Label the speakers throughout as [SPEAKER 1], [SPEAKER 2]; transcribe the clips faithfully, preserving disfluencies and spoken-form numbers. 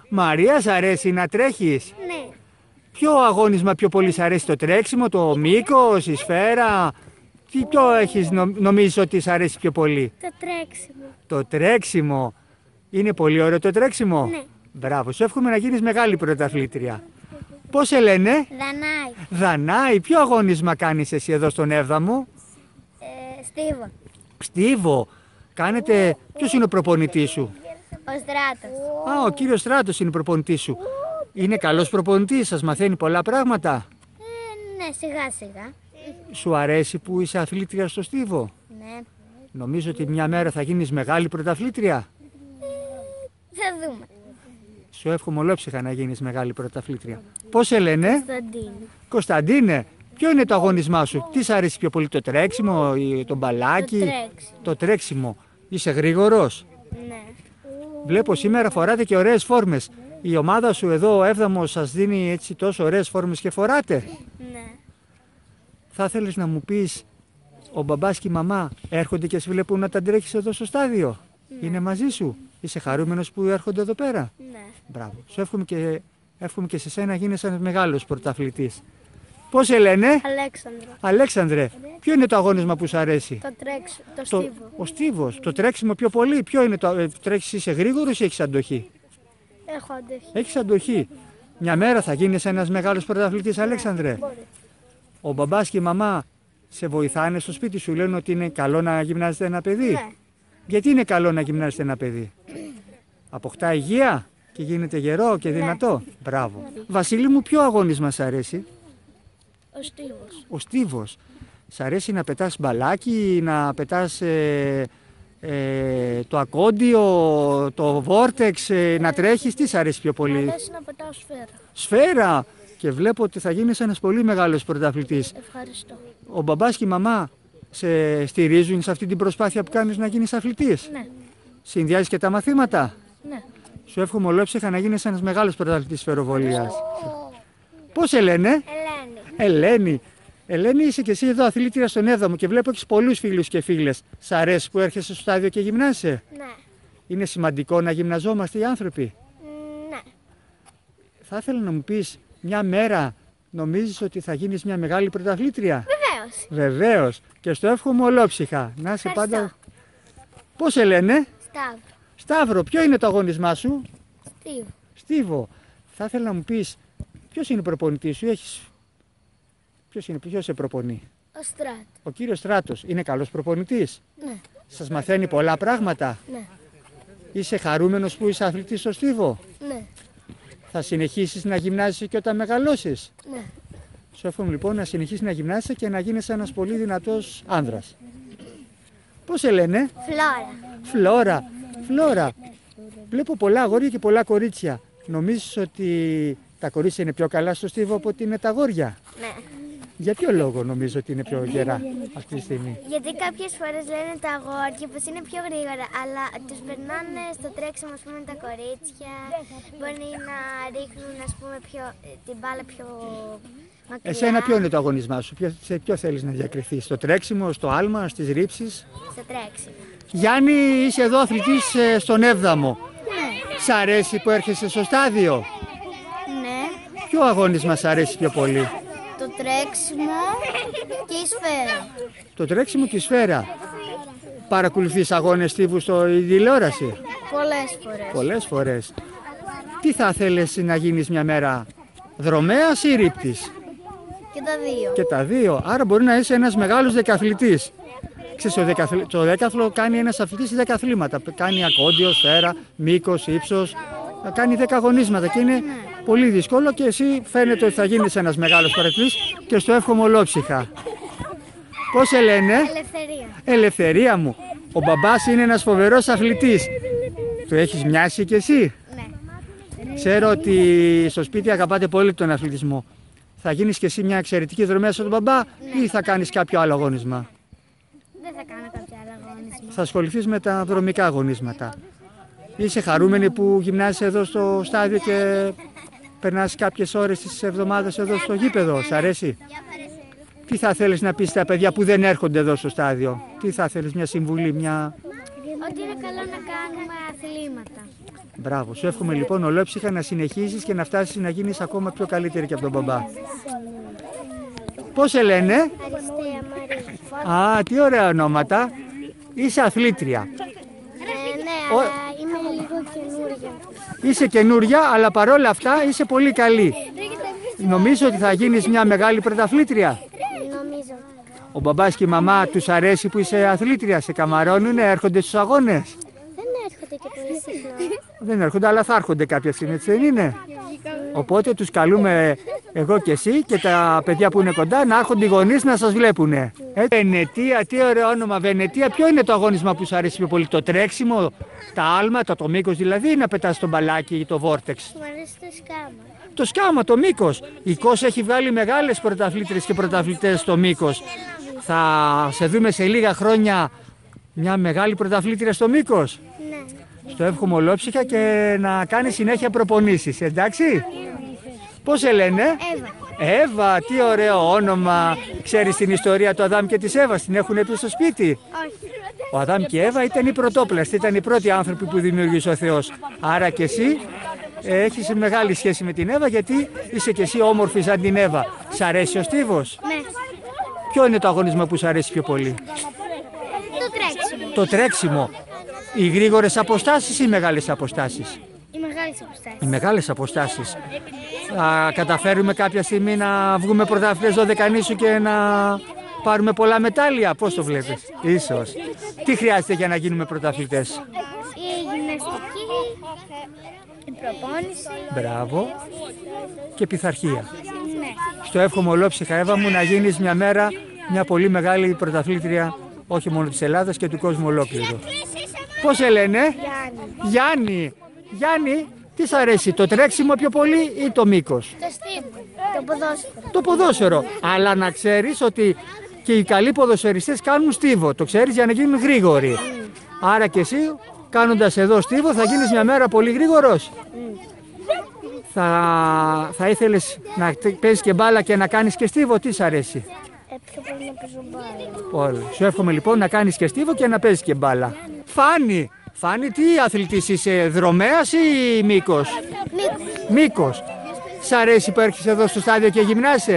[SPEAKER 1] Μαρία, σ' αρέσει να τρέχεις?
[SPEAKER 2] Ναι.
[SPEAKER 1] Ποιο αγώνισμα πιο πολύ σ' αρέσει, το τρέξιμο, το μήκος, η σφαίρα? Τι ποιο έχεις, νο, νομίζεις ότι σ' αρέσει πιο πολύ?
[SPEAKER 2] Το τρέξιμο.
[SPEAKER 1] Το τρέξιμο. Είναι πολύ ωραίο το τρέξιμο.
[SPEAKER 2] Ναι.
[SPEAKER 1] Μπράβο, σου εύχομαι να γίνεις μεγάλη πρωταθλήτρια. Πώς σε λένε?
[SPEAKER 2] Δανάη.
[SPEAKER 1] Δανάη. Ποιο αγώνισμα κάνεις εσύ εδώ στον Εύδαμο?
[SPEAKER 2] Ε, Στίβο.
[SPEAKER 1] Στίβο. Κάνετε... Ποιος είναι ο προπονητής σου?
[SPEAKER 2] Ο Στράτος.
[SPEAKER 1] Α, ο κύριος Στράτος είναι ο προπονητής σου. Είναι καλός προπονητής, σας μαθαίνει πολλά πράγματα.
[SPEAKER 2] Ε, ναι, σιγά σιγά.
[SPEAKER 1] Σου αρέσει που είσαι αθλήτρια στο Στίβο?
[SPEAKER 2] Ναι.
[SPEAKER 1] Νομίζω ότι μια μέρα θα γίνεις μεγάλη πρωταθλήτρια.
[SPEAKER 2] Θα δούμε.
[SPEAKER 1] Σου εύχομαι ολόψυχα να γίνεις μεγάλη πρωταθλήτρια. Πώς σε λένε?
[SPEAKER 2] Κωνσταντίνο.
[SPEAKER 1] Κωνσταντίνε, ποιο είναι το αγώνισμά σου? Τι σ' αρέσει πιο πολύ, το τρέξιμο ή το μπαλάκι?
[SPEAKER 2] Το τρέξιμο.
[SPEAKER 1] Το τρέξιμο. Είσαι γρήγορος?
[SPEAKER 2] Ναι.
[SPEAKER 1] Βλέπω σήμερα φοράτε και ωραίες φόρμες. Η ομάδα σου εδώ, ο Εύδαμος, σας δίνει έτσι τόσο ωραίες φόρμες και φοράτε.
[SPEAKER 2] Ναι.
[SPEAKER 1] Θα θέλεις να μου πεις, ο μπαμπάς και η μαμά έρχονται και σε βλέπουν όταν τρέχεις εδώ στο στάδιο?
[SPEAKER 2] Ναι.
[SPEAKER 1] Είναι μαζί σου? Είσαι χαρούμενος που έρχονται εδώ πέρα?
[SPEAKER 2] Ναι.
[SPEAKER 1] Μπράβο. Σου εύχομαι και, εύχομαι και σε σένα να γίνεις ένας μεγάλος πρωταθλητής. Πώς σε λένε?
[SPEAKER 2] Αλέξανδρο.
[SPEAKER 1] Αλέξανδρε, ποιο είναι το αγώνισμα που σου αρέσει?
[SPEAKER 2] Το τρέξιμο. Το,
[SPEAKER 1] Το,
[SPEAKER 2] Στίβο.
[SPEAKER 1] ο στίβος, το τρέξιμο πιο πολύ. Ποιο είναι το, ε, τρέχεις, είσαι γρήγορος ή έχεις αντοχή?
[SPEAKER 2] Έχω αντέχει.
[SPEAKER 1] Έχεις αντοχή. Μια μέρα θα γίνεις ένας μεγάλος πρωταθλητής, Αλέξανδρε.
[SPEAKER 2] Μπορεί.
[SPEAKER 1] Ο μπαμπάς και η μαμά σε βοηθάνε στο σπίτι σου, λένε ότι είναι καλό να γυμνάζεται ένα παιδί?
[SPEAKER 2] Ναι.
[SPEAKER 1] Γιατί είναι καλό να γυμνάζεται ένα παιδί? Αποκτά υγεία και γίνεται γερό και δυνατό. Μπράβο. Βασίλη μου, ποιο αγώνισμα σ' αρέσει?
[SPEAKER 2] Ο Στίβος.
[SPEAKER 1] Ο στίβος. Σ' αρέσει να πετάς μπαλάκι, να πετάς ε, ε, το ακόντιο, το βόρτεξ, ε, να τρέχεις? Τι σ' αρέσει πιο
[SPEAKER 2] Μ'
[SPEAKER 1] πολύ?
[SPEAKER 2] αρέσει να πετάω σφαίρα.
[SPEAKER 1] Σφαίρα! Και βλέπω ότι θα γίνεις ένας πολύ μεγάλος πρωταθλητής.
[SPEAKER 2] Ευχαριστώ.
[SPEAKER 1] Ο μπαμπάς και η μαμά σε στηρίζουν σε αυτή την προσπάθεια που κάνεις να γίνεις αθλητής?
[SPEAKER 2] Ναι.
[SPEAKER 1] Συνδυάζεις και τα μαθήματα?
[SPEAKER 2] Ναι.
[SPEAKER 1] Σου εύχομαι ολόψυχα να γίνεις ένας μεγάλος πρωταθλητής σφαιροβολίας. Πώς σε λένε?
[SPEAKER 2] Ελένη.
[SPEAKER 1] Ελένη. Ελένη, είσαι και εσύ εδώ αθλήτρια στον Εύδαμο και βλέπω έχεις πολλούς φίλους και φίλες. Σ' αρέσει που έρχεσαι στο στάδιο και γυμνάσαι?
[SPEAKER 2] Ναι.
[SPEAKER 1] Είναι σημαντικό να γυμναζόμαστε οι άνθρωποι.
[SPEAKER 2] Ναι.
[SPEAKER 1] Θα ήθελα να μου πεις, μια μέρα νομίζεις ότι θα γίνεις μια μεγάλη πρωταθλήτρια?
[SPEAKER 2] Βεβαίως.
[SPEAKER 1] Βεβαίως. Και στο εύχομαι ολόψυχα. Να είσαι
[SPEAKER 2] Ευχαριστώ.
[SPEAKER 1] πάντα... Πώς σε λένε?
[SPEAKER 2] Σταύρο.
[SPEAKER 1] Σταύρο, ποιο είναι το αγώνισμά σου?
[SPEAKER 2] Στίβο.
[SPEAKER 1] Στίβο. Θα ήθελα να μου πεις, ποιος είναι ο προπονητής σου? Έχεις... Ποιος είναι, ποιος σε προπονεί?
[SPEAKER 2] Ο Στράτος.
[SPEAKER 1] Ο κύριος Στράτος. Είναι καλός προπονητής?
[SPEAKER 2] Ναι.
[SPEAKER 1] Σας μαθαίνει πολλά πράγματα?
[SPEAKER 2] Ναι.
[SPEAKER 1] Είσαι χαρούμενος που είσαι αθλητής στο Στίβο?
[SPEAKER 2] Ναι.
[SPEAKER 1] Θα συνεχίσεις να γυμνάζεσαι και όταν μεγαλώσεις?
[SPEAKER 2] Ναι.
[SPEAKER 1] Σου εύχομαι λοιπόν να συνεχίσεις να γυμνάζεσαι και να γίνεις ένας πολύ δυνατός άνδρας. Πώς σε λένε?
[SPEAKER 2] Φλόρα.
[SPEAKER 1] Φλόρα. Φλόρα. Βλέπω πολλά αγόρια και πολλά κορίτσια. Νομίζεις ότι τα κορίτσια είναι πιο καλά στο Στίβο από ότι είναι τα αγόρια?
[SPEAKER 2] Ναι.
[SPEAKER 1] Για ποιο λόγο νομίζω ότι είναι πιο γερά αυτή τη στιγμή?
[SPEAKER 2] Γιατί κάποιες φορές λένε τα αγόρια πως είναι πιο γρήγορα, αλλά τους περνάνε στο τρέξιμο, ας πούμε, τα κορίτσια. Μπορεί να ρίχνουν, ας πούμε, πιο, την μπάλα πιο μακριά.
[SPEAKER 1] Εσένα ποιο είναι το αγωνισμά σου? Ποιο, σε ποιο θέλεις να διακριθείς? Στο τρέξιμο, στο άλμα, στις ρήψεις?
[SPEAKER 2] Στο τρέξιμο.
[SPEAKER 1] Γιάννη, είσαι εδώ αθλητής ε, στον Εύδαμο.
[SPEAKER 2] Ναι.
[SPEAKER 1] Σ' αρέσει που έρχεσαι στο στάδιο?
[SPEAKER 2] Ναι.
[SPEAKER 1] Ποιο αγώνισμα σ' αρέσει πιο πολύ?
[SPEAKER 2] Το τρέξιμο και η σφαίρα.
[SPEAKER 1] Το τρέξιμο και η σφαίρα. Παρακολουθείς αγώνες Στίβου στο τηλεόραση?
[SPEAKER 2] Πολλές φορές.
[SPEAKER 1] Πολλές φορές. Τι θα θέλεις να γίνεις μια μέρα? Δρομέας ή ρήπτης?
[SPEAKER 2] Και τα δύο.
[SPEAKER 1] Και τα δύο. Άρα μπορεί να είσαι ένας μεγάλος δεκαθλητής. Ξέρεις, το, δεκαθλ... το δέκαθλο κάνει ένας αθλητής δέκα αθλήματα. Κάνει ακόντιο, σφαίρα, μήκος, ύψος. Κάνει δέκα αγωνίσματα και είναι πολύ δύσκολο και εσύ φαίνεται ότι θα γίνεις ένας μεγάλος πρωταθλητής και στο εύχομαι ολόψυχα. Πώς σε λένε?
[SPEAKER 2] Ελευθερία.
[SPEAKER 1] Ελευθερία μου. Ο μπαμπάς είναι ένας φοβερός αθλητής. Του έχεις μοιάσει κι εσύ?
[SPEAKER 2] Ναι.
[SPEAKER 1] Ξέρω ότι στο σπίτι αγαπάτε πολύ τον αθλητισμό. Θα γίνεις κι εσύ μια εξαιρετική δρομέα στον μπαμπά ή θα κάνεις κάποιο άλλο αγώνισμα?
[SPEAKER 2] Δεν θα κάνω κάποιο άλλο αγώνισμα.
[SPEAKER 1] Θα ασχοληθείς με τα δρομικά αγωνίσματα. Είσαι χαρούμενη που γυμνάζεσαι εδώ στο στάδιο και περνάς κάποιες ώρες της εβδομάδας εδώ στο γήπεδο? Σ' αρέσει? Τι θα θέλεις να πεις στα παιδιά που δεν έρχονται εδώ στο στάδιο? Τι θα θέλεις, μια συμβουλή, μια...
[SPEAKER 2] Ότι είναι καλό να κάνουμε αθλήματα.
[SPEAKER 1] Μπράβο. Σου εύχομαι λοιπόν ολόψυχα να συνεχίσεις και να φτάσεις να γίνεις ακόμα πιο καλύτερη και από τον μπαμπά. Πώς σε λένε?
[SPEAKER 2] Αριστεία Μαρία.
[SPEAKER 1] Α, τι ωραία ονόματα. Είσαι αθλήτρια.
[SPEAKER 2] Ε, ναι, αλλά είμαι λίγο καινούρια.
[SPEAKER 1] Είσαι καινούρια, αλλά παρόλα αυτά είσαι πολύ καλή. Νομίζω ότι θα γίνεις μια μεγάλη πρωταθλήτρια.
[SPEAKER 2] Νομίζω.
[SPEAKER 1] Ο μπαμπάς και η μαμά τους αρέσει που είσαι αθλήτρια, σε καμαρώνουνε, έρχονται στους αγώνες?
[SPEAKER 2] Δεν έρχονται και πολύ συχνά.
[SPEAKER 1] Δεν έρχονται, αλλά θα έρχονται κάποια στιγμή, έτσι δεν είναι? Οπότε τους καλούμε εγώ και εσύ και τα παιδιά που είναι κοντά να έρχονται οι γονείς να σας βλέπουνε. Ε, Βενετία, τι ωραίο όνομα, Βενετία. Ποιο είναι το αγώνισμα που σου αρέσει πιο πολύ? Το τρέξιμο, τα άλματα, το μήκος δηλαδή, ή να πετάς το μπαλάκι ή το βόρτεξ?
[SPEAKER 2] Μου αρέσει το σκάμα.
[SPEAKER 1] Το σκάμα, το μήκος. Η Κος έχει βγάλει μεγάλες πρωταθλήτρες και πρωταθλητές στο μήκος. Θα σε δούμε σε λίγα χρόνια μια μεγάλη πρωταθλήτρια στο μήκος.
[SPEAKER 2] Ναι.
[SPEAKER 1] Στο εύχομαι ολόψυχα και να κάνει συνέχεια προπονήσεις, εντάξει? Πώς σε λένε?
[SPEAKER 2] Εύα.
[SPEAKER 1] Εύα, τι ωραίο όνομα. Ξέρεις την ιστορία του Αδάμ και της Εύας, την έχουν πει στο σπίτι?
[SPEAKER 2] Όχι.
[SPEAKER 1] Ο Αδάμ και η Εύα ήταν οι πρωτόπλαστοι, ήταν οι πρώτοι άνθρωποι που δημιούργησε ο Θεός. Άρα και εσύ ε, έχεις μεγάλη σχέση με την Εύα, γιατί είσαι και εσύ όμορφη σαν την Εύα. Σ' αρέσει ο στίβος?
[SPEAKER 2] Ναι.
[SPEAKER 1] Ποιο είναι το αγωνισμό που σ' αρέσει πιο πολύ?
[SPEAKER 2] Το τρέξιμο.
[SPEAKER 1] Το τρέξιμο. Οι γρήγορες αποστάσεις ή οι μεγάλες αποστάσεις?
[SPEAKER 2] Οι μεγάλες αποστάσεις.
[SPEAKER 1] Οι μεγάλες αποστάσεις. Θα καταφέρουμε κάποια στιγμή να βγούμε πρωταθλητές δωδεκανήσου και να πάρουμε πολλά μετάλλια? Πώς το βλέπεις? Ίσως. Τι χρειάζεται για να γίνουμε πρωταθλητές?
[SPEAKER 2] Η γυμναστική, η προπόνηση.
[SPEAKER 1] Μπράβο. Και πειθαρχία.
[SPEAKER 2] Ναι.
[SPEAKER 1] Στο εύχομαι ολόψυχα, Εύα μου, να γίνεις μια μέρα μια πολύ μεγάλη πρωταθλήτρια, όχι μόνο της Ελλάδας και του κόσμου ολόκληρου. Πώς σε λένε?
[SPEAKER 2] Γιάννη.
[SPEAKER 1] Γιάννη. Γιάννη, τι σ' αρέσει, το τρέξιμο πιο πολύ ή το μήκος?
[SPEAKER 2] Το στίβο. Το ποδόσφαιρο.
[SPEAKER 1] Το ποδόσφαιρο. Αλλά να ξέρεις ότι και οι καλοί ποδοσφαιριστές κάνουν στίβο. Το ξέρεις, για να γίνουν γρήγοροι. Άρα και εσύ, κάνοντας εδώ στίβο, θα γίνεις μια μέρα πολύ γρήγορος. Θα, θα ήθελες να παίζεις και μπάλα και να κάνεις και στίβο? Τι σ' αρέσει?
[SPEAKER 2] Ε, πιο πολύ να παίζω μπάλα.
[SPEAKER 1] Όλοι. Σου εύχομαι λοιπόν να κάνεις και στίβο και να παίζεις και μπάλα. Φάνη, Φάνη, τι αθλητής είσαι, δρομέας ή μήκος?
[SPEAKER 2] Μήκος.
[SPEAKER 1] Μήκος. Σ' αρέσει που έρχεσαι εδώ στο στάδιο και γυμνάσαι?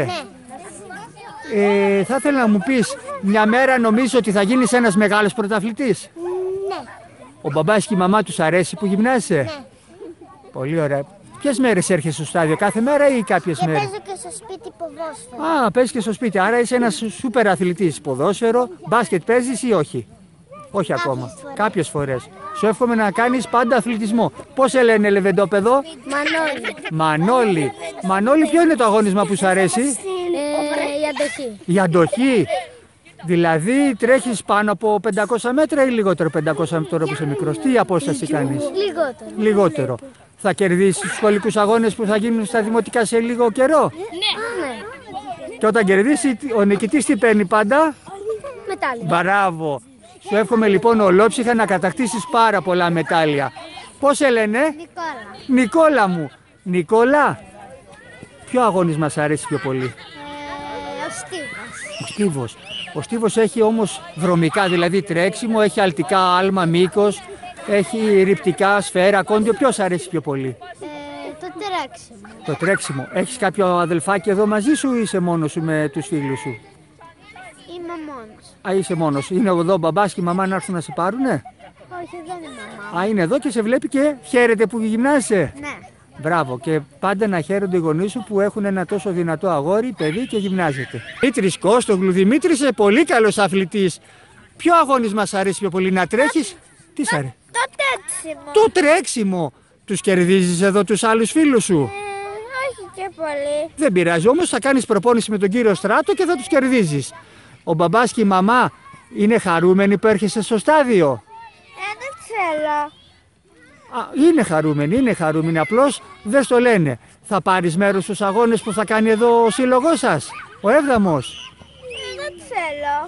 [SPEAKER 2] Ναι.
[SPEAKER 1] Ε, θα ήθελα να μου πεις, μια μέρα νομίζω ότι θα γίνεις ένας μεγάλος πρωταθλητής?
[SPEAKER 2] Ναι.
[SPEAKER 1] Ο μπαμπάς και η μαμά τους αρέσει που γυμνάσαι?
[SPEAKER 2] Ναι.
[SPEAKER 1] Πολύ ωραία. Ποιες μέρες έρχεσαι στο στάδιο, κάθε μέρα ή κάποιες
[SPEAKER 2] Και
[SPEAKER 1] μέρες?
[SPEAKER 2] παίζω και στο σπίτι ποδόσφαιρο.
[SPEAKER 1] Α, παίζεις και στο σπίτι, άρα είσαι ένας σούπερ αθλητής. Ποδόσφαιρο, μπάσκετ παίζεις ή όχι? Όχι
[SPEAKER 2] Κάποιες
[SPEAKER 1] ακόμα.
[SPEAKER 2] φορές.
[SPEAKER 1] Κάποιες φορές. Σου εύχομαι να κάνεις πάντα αθλητισμό. Πώς σε λένε, λεβεντόπεδο?
[SPEAKER 2] Μανώλη.
[SPEAKER 1] Μανώλη. Μανώλη, ποιο είναι το αγώνισμα που σου αρέσει?
[SPEAKER 2] Ε, η αντοχή.
[SPEAKER 1] Η αντοχή. Δηλαδή τρέχεις πάνω από πεντακόσια μέτρα ή λιγότερο πεντακόσια μέτρα τώρα που είσαι μικρός? Τι απόσταση κάνεις?
[SPEAKER 2] Λιγότερο.
[SPEAKER 1] Λιγότερο. Θα κερδίσεις τους σχολικούς αγώνες που θα γίνουν στα δημοτικά σε λίγο καιρό?
[SPEAKER 2] Ναι.
[SPEAKER 1] Και όταν κερδίσει, ο νικητής τι παίρνει πάντα?
[SPEAKER 2] Μετάλλια.
[SPEAKER 1] Μπράβο. Σου εύχομαι λοιπόν ολόψυχα να κατακτήσεις πάρα πολλά μετάλλια. Πώς σε λένε?
[SPEAKER 2] Νικόλα.
[SPEAKER 1] Νικόλα μου. Νικόλα, ποιο αγώνισμα σ' αρέσει πιο πολύ?
[SPEAKER 2] Ε, ο στίβος.
[SPEAKER 1] Ο στίβος. Ο στίβος έχει όμως δρομικά, δηλαδή τρέξιμο, έχει αλτικά άλμα, μήκος, έχει ρυπτικά, σφαίρα, κόντιο. Ποιο σ' αρέσει πιο πολύ?
[SPEAKER 2] Ε, το τρέξιμο.
[SPEAKER 1] Το τρέξιμο. Έχεις κάποιο αδελφάκι εδώ μαζί σου ή είσαι μόνος σου με τους φίλους σου?
[SPEAKER 2] Είμαι μόνος.
[SPEAKER 1] Α, είσαι μόνος. Είναι εδώ ο μπαμπάς και η μαμά να έρθουν να σε πάρουνε?
[SPEAKER 2] Όχι, δεν είναι μαμά.
[SPEAKER 1] Α, είναι εδώ και σε βλέπει και χαίρεται που γυμνάσαι.
[SPEAKER 2] Ναι.
[SPEAKER 1] Μπράβο, και πάντα να χαίρονται οι γονείς σου που έχουν ένα τόσο δυνατό αγόρι, παιδί και γυμνάζεται. Δημήτρης Κώστογλου, Δημήτρης, είσαι πολύ καλός αθλητής. Ποιο αγώνισμα σ' αρέσει πιο πολύ, να τρέχεις? Τι σ' αρέσει?
[SPEAKER 2] Το τρέξιμο.
[SPEAKER 1] Το τρέξιμο. Τους κερδίζεις εδώ τους άλλους φίλους σου?
[SPEAKER 2] Ε, όχι και πολύ.
[SPEAKER 1] Δεν πειράζει, όμως θα κάνεις προπόνηση με τον κύριο Στράτο και θα τους κερδίζεις. Ο μπαμπάς και η μαμά είναι χαρούμενοι που έρχεσαι στο στάδιο?
[SPEAKER 2] Ε, δεν ξέρω.
[SPEAKER 1] Α, είναι χαρούμενοι, είναι χαρούμενοι, απλώς δεν στο λένε. Θα πάρεις μέρος στους αγώνες που θα κάνει εδώ ο σύλλογός σας, ο έβδομος?
[SPEAKER 2] Ε, δεν ξέρω.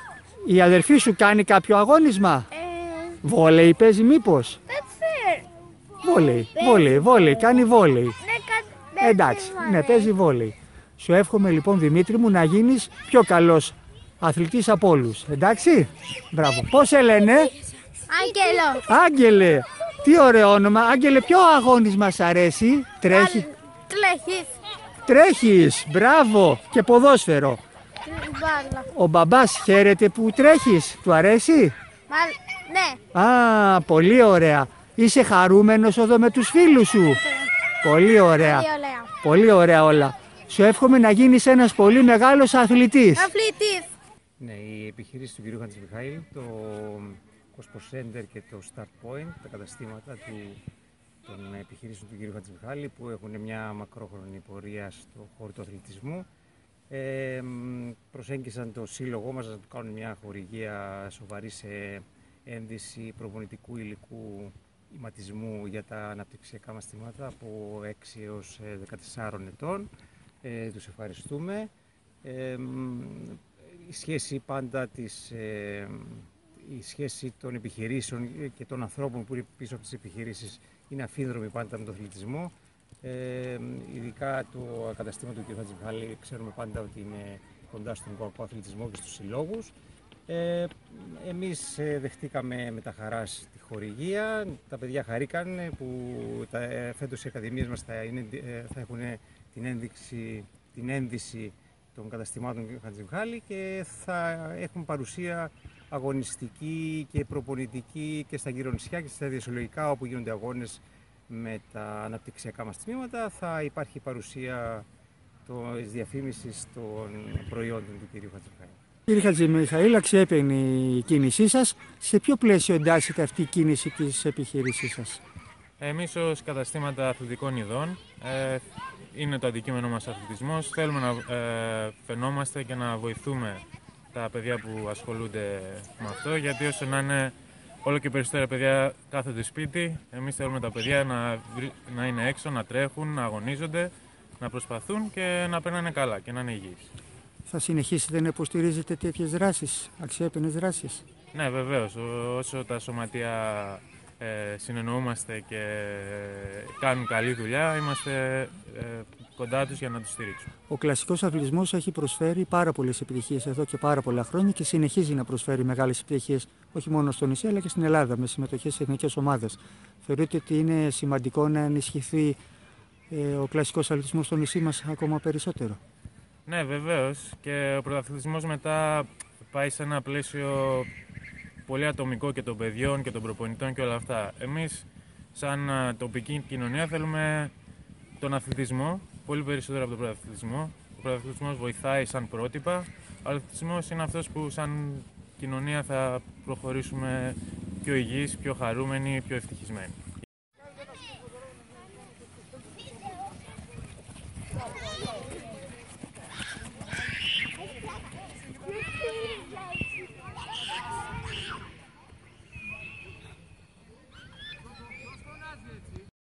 [SPEAKER 1] Η αδερφή σου κάνει κάποιο αγώνισμα?
[SPEAKER 2] Ε,
[SPEAKER 1] Βόλεϊ παίζει μήπως?
[SPEAKER 2] δεν ξέρω.
[SPEAKER 1] Βόλεϊ, βόλεϊ, βόλεϊ, κάνει βόλεϊ.
[SPEAKER 2] Ναι, κα...
[SPEAKER 1] Εντάξει, ναι, παίζει βόλεϊ. Σου εύχομαι λοιπόν, Δημήτρη μου, να γίνεις πιο καλός αθλητής από όλους. Εντάξει, μπράβο. Πώς σε λένε?
[SPEAKER 2] Άγγελο.
[SPEAKER 1] Άγγελε. Τι ωραίο όνομα. Άγγελε, ποιο αγώνισμα σ' αρέσει? Τρέχει.
[SPEAKER 2] Τρέχεις.
[SPEAKER 1] Τρέχεις, μπράβο. Και ποδόσφαιρο.
[SPEAKER 2] Μπάλα.
[SPEAKER 1] Ο μπαμπάς χαίρεται που τρέχεις, του αρέσει?
[SPEAKER 2] Μα, ναι.
[SPEAKER 1] Α, πολύ ωραία. Είσαι χαρούμενος εδώ με τους φίλους σου? Πολύ ωραία.
[SPEAKER 2] Πολύ ωραία.
[SPEAKER 1] Πολύ ωραία όλα. Σου εύχομαι να γίνεις ένας πολύ μεγάλος αθλητής.
[SPEAKER 2] Αθλητής.
[SPEAKER 3] Ναι, η επιχείρηση του κ. Χατζημιχαήλ, το Cospo Center και το Start Point, τα καταστήματα του, των επιχειρήσεων του κ. Χατζημιχαήλ, που έχουν μια μακρόχρονη πορεία στο χώρο του αθλητισμού, ε, προσέγγισαν το σύλλογό μας να του κάνουν μια χορηγία σοβαρή σε ένδυση προπονητικού υλικού ηματισμού για τα αναπτυξιακά μαθήματα από έξι έως δεκατέσσερα ετών. Ε, τους ευχαριστούμε. Ε, η σχέση πάντα της, ε, η σχέση των επιχειρήσεων και των ανθρώπων που είναι πίσω από τις επιχειρήσεις είναι αφίδρομη πάντα με τον αθλητισμό. Ε, ειδικά το καταστήμα του κ. Χατζημιχαήλ ξέρουμε πάντα ότι είναι κοντά στον κορπό αθλητισμό και στους συλλόγους. Ε, εμείς δεχτήκαμε με τα χαράς τη χορηγία, τα παιδιά χαρήκαν που τα, φέτος οι ακαδημίες μας θα, είναι, θα έχουν την, ένδειξη, την ένδυση των καταστημάτων του Χατζημιχαήλ και θα έχουν παρουσία αγωνιστική και προπονητική και στα γυρονησιά και στα διασυλλογικά όπου γίνονται αγώνες με τα αναπτυξιακά μας τμήματα. Θα υπάρχει παρουσία της διαφήμισης των προϊόντων του κ. Χατζημιχαήλ.
[SPEAKER 1] Κύριε Χατζημιχαήλ, αξιέπαινη η κίνησή σας. Σε ποιο πλαίσιο εντάσσεται αυτή η κίνηση της επιχείρησής σας?
[SPEAKER 4] Εμείς ως καταστήματα αθλητικών ειδών, ε, είναι το αντικείμενο μας αθλητισμός. Θέλουμε να ε, φαινόμαστε και να βοηθούμε τα παιδιά που ασχολούνται με αυτό, γιατί όσο να είναι όλο και περισσότερα παιδιά κάθονται σπίτι, εμείς θέλουμε τα παιδιά να, να είναι έξω, να τρέχουν, να αγωνίζονται, να προσπαθούν και να περνάνε καλά και να είναι υγιείς.
[SPEAKER 1] Θα συνεχίσετε να υποστηρίζετε τέτοιες δράσεις, αξιέπαινες δράσεις?
[SPEAKER 4] Ναι, βεβαίως. Όσο τα σωματεία ε, συνεννοούμαστε και κάνουν καλή δουλειά, είμαστε ε, κοντά τους για να τους στηρίξουμε.
[SPEAKER 1] Ο κλασικός αθλητισμός έχει προσφέρει πάρα πολλές επιτυχίες εδώ και πάρα πολλά χρόνια και συνεχίζει να προσφέρει μεγάλες επιτυχίες όχι μόνο στο νησί αλλά και στην Ελλάδα με συμμετοχές σε εθνικές ομάδες. Θεωρείτε ότι είναι σημαντικό να ενισχυθεί ε, ο κλασικός αθλητισμός στο νησί μας ακόμα περισσότερο?
[SPEAKER 4] Ναι, βεβαίως. Και ο πρωταθλητισμός μετά πάει σε ένα πλαίσιο πολύ ατομικό και των παιδιών και των προπονητών και όλα αυτά. Εμείς, σαν τοπική κοινωνία, θέλουμε τον αθλητισμό πολύ περισσότερο από τον πρωταθλητισμό. Ο πρωταθλητισμός βοηθάει σαν πρότυπα. Ο αθλητισμός είναι αυτός που, σαν κοινωνία, θα προχωρήσουμε πιο υγιείς, πιο χαρούμενοι, πιο ευτυχισμένοι.